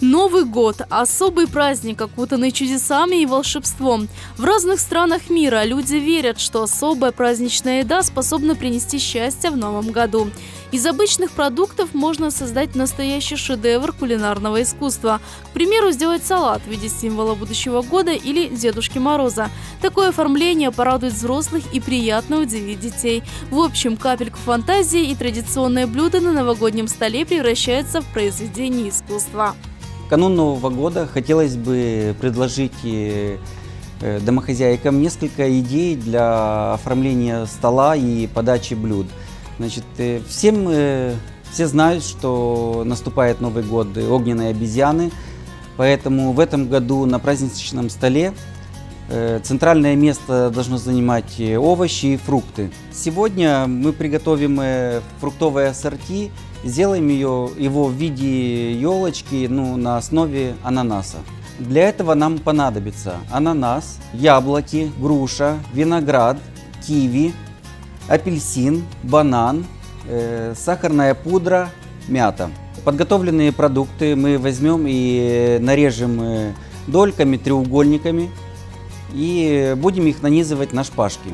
Новый год – особый праздник, окутанный чудесами и волшебством. В разных странах мира люди верят, что особая праздничная еда способна принести счастье в новом году. Из обычных продуктов можно создать настоящий шедевр кулинарного искусства. К примеру, сделать салат в виде символа будущего года или Дедушки Мороза. Такое оформление порадует взрослых и приятно удивит детей. В общем, капельку фантазии и традиционное блюдо на новогоднем столе превращаются в произведение искусства. В канун Нового года хотелось бы предложить домохозяйкам несколько идей для оформления стола и подачи блюд. Значит, все знают, что наступает Новый год огненной обезьяны, поэтому в этом году на праздничном столе центральное место должно занимать овощи и фрукты. Сегодня мы приготовим фруктовое ассорти, сделаем его в виде елочки на основе ананаса. Для этого нам понадобится ананас, яблоки, груша, виноград, киви, апельсин, банан, сахарная пудра, мята. Подготовленные продукты мы возьмем и нарежем дольками, треугольниками и будем их нанизывать на шпажки.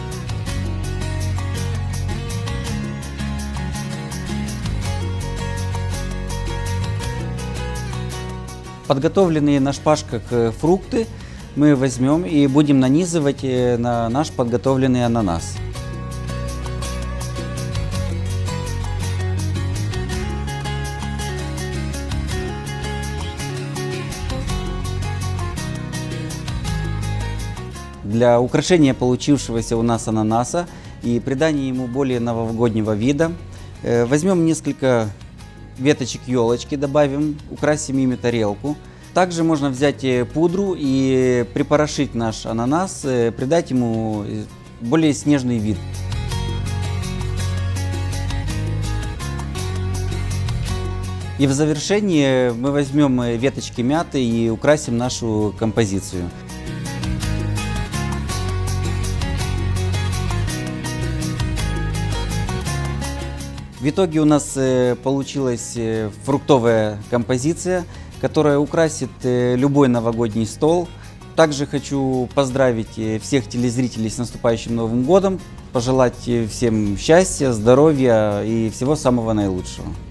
Подготовленные на шпажках фрукты мы возьмем и будем нанизывать на наш подготовленный ананас. Для украшения получившегося у нас ананаса и придания ему более новогоднего вида возьмем несколько веточек елочки, добавим, украсим ими тарелку. Также можно взять пудру и припорошить наш ананас, придать ему более снежный вид. И в завершении мы возьмем веточки мяты и украсим нашу композицию. В итоге у нас получилась фруктовая композиция, которая украсит любой новогодний стол. Также хочу поздравить всех телезрителей с наступающим Новым годом, пожелать всем счастья, здоровья и всего самого наилучшего.